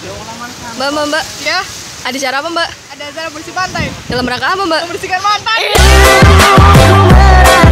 Mbak. Ya, Ada cara apa, Mbak? ada acara bersih pantai. Dalam rangka apa, Mbak? Membersihkan mantan.